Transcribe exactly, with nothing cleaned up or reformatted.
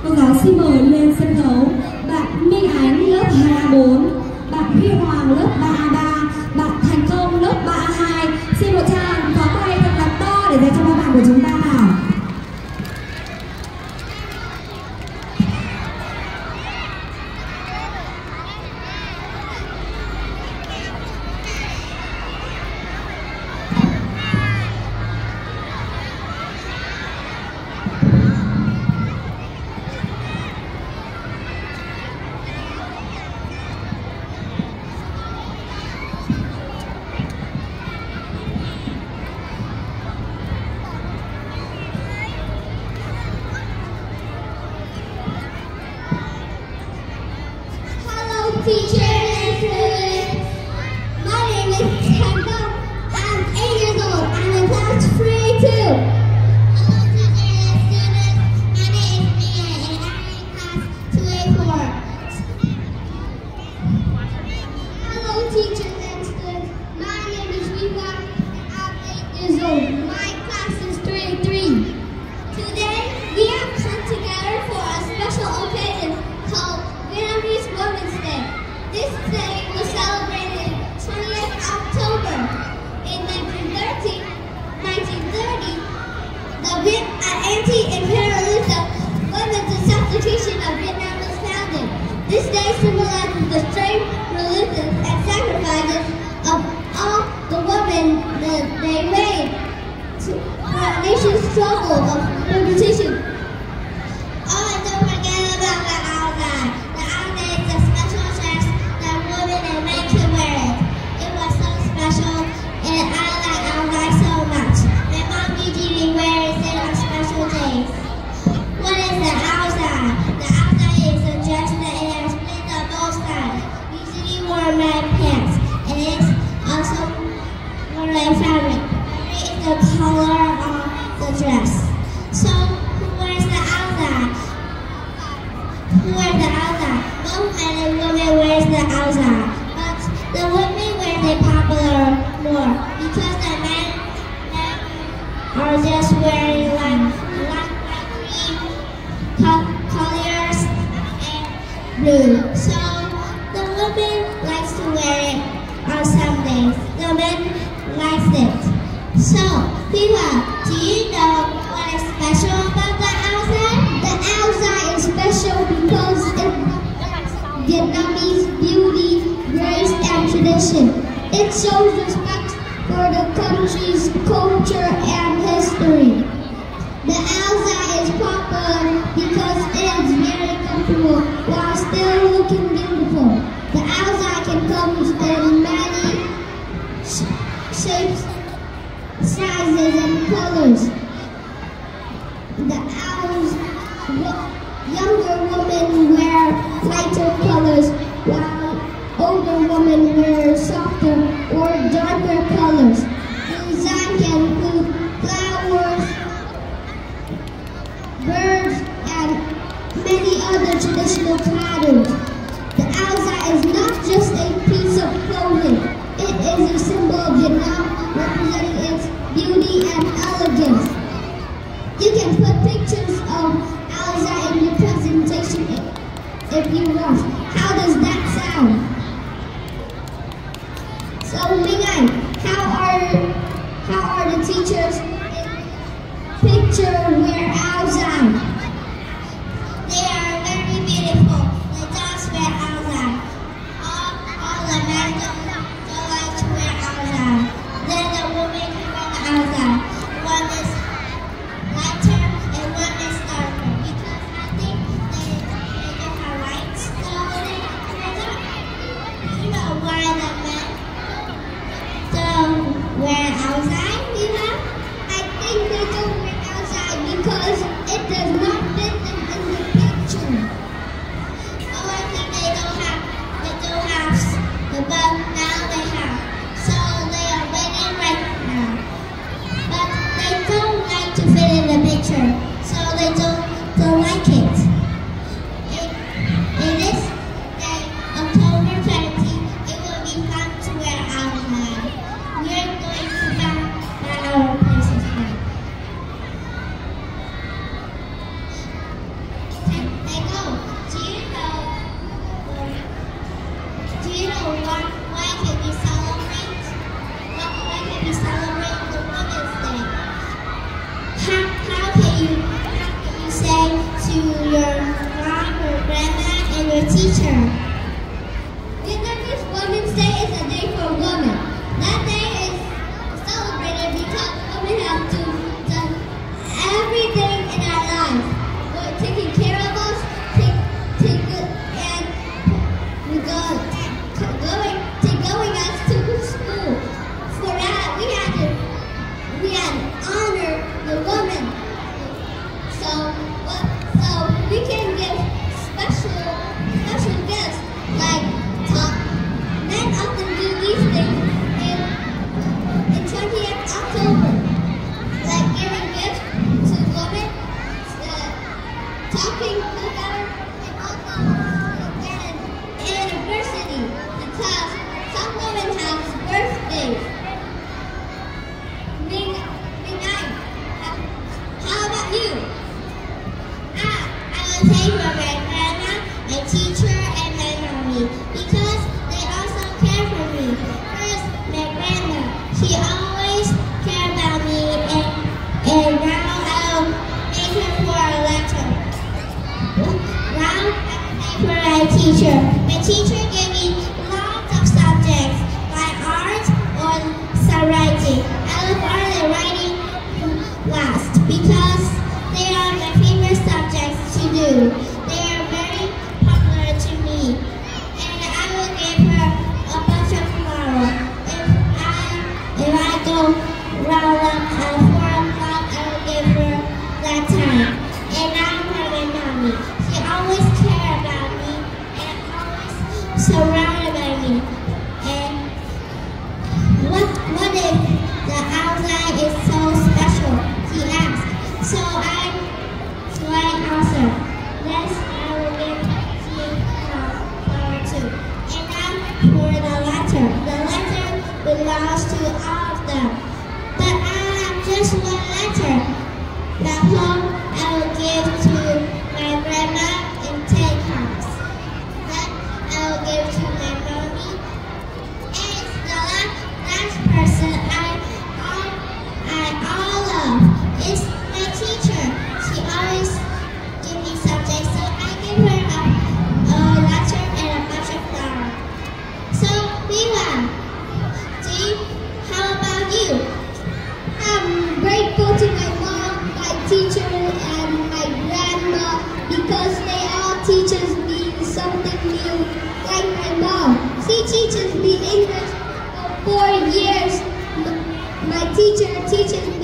Cô giáo xin mời lên sân khấu bạn Minh Ánh lớp hai A bốn, bạn Huy Hoàng lớp ba A ba, bạn Thành Công lớp ba A hai. Xin một tràng pháo tay thật là to để dành cho các bạn của chúng ta nào. Teacher and students, my name is Kendall. I'm eight years old. I'm in class three two. Hello, teacher and students. My name is Mia, and I'm in class two A four. Hello, teachers and students. My name is Viva, and I'm eight years old. My class is three three. Today, we have come together for a special occasion called Vietnamese Women's Day. This day was celebrated twentieth October. In nineteen thirty, the Viet anti-imperialism women's substitution of Vietnam was founded. This day symbolizes the strength, resistance, and sacrifices of all the women that they made to our nation's struggle of liberation. Oh, and don't forget about the outside. The outside is a special dress that women and men can wear it. It was so special, and I like outside so much. My mom usually wears it on special days. What is the outside? The outside is a dress that it has split on both sides, usually worn by pants. It is also worn by fabric. Fabric is the color of the dress. So, who wears the outside? Who wears the outside? Both men and women wears the outside, but the women wear the popular more because the men, men are just wearing like black, white, green co- colors and blue. So the women likes to wear it on some days. The men likes it. So, Viva, do you know what is special about the outside? The outside is special because it's Vietnamese beauty, grace, and tradition. It shows respect for the country's culture and history. The outside is popular because it is very comfortable while still looking beautiful. The outside can come in many sh shapes, sizes, and colors. The outside, younger women wear lighter colors, while older women wear softer or darker colors. The design can include flowers, birds, and many other traditional patterns. The outside is not just a piece of clothing. It is a symbol of Vietnam, representing its beauty and elegance. You can put pictures of outside in your presentation if you want. How does that sound? So, Minh Anh, how are how are the teachers in picture wear outside? They are very beautiful. They just wear outside. All, all the men don't, don't like to wear outside. Then the women wear the outside. One is lighter and one is darker because I think they, they don't have light. So your mom, your grandma, and your teacher. Vietnamese Women's Day is a day for women. That day is celebrated because women have to do everything in our lives. We're taking care of us, take, take good, and we go, going, take going us to school. For that, we had to, we had to honor the women. So, what, so we can give special, special gifts like talk. Men often do these things in in twentieth October, like giving gifts to women, uh, talking together, and also an anniversary because some women have birthdays. Ming, Ming Ai, how about you? Ah, I will say for my grandma, my teacher, and my mommy because they also care for me. First, my grandma, she always cared about me, and and now I'll make her for a letter. Now I will make for my teacher. My teacher gave me lots of subjects like art or writing. I love art and writing last because they are my favorite subjects to do. They are very popular to me. And I will give her a bunch of flowers. If I if I go round up at four o'clock, I will give her that time. And now for my mommy. She always cared about me and always surrounded by me. And what what if the outside is so special? She asked. So I so I answered. Yes, I will give you a flower too. And now for the letter. The letter belongs to all of them. But I have just one letter. Back home, I will give to my grandma in ten cups. Then I will give to my mommy. And the last, last person I all I all love is my teacher. She always give me subjects, so I give her a, a letter and a bunch of flowers. So, Viva, Jean, how about you? I'm grateful to my mom, my teacher, and my grandma because they all teach me something new. Like my mom, she teaches me English for four years. My teacher teaches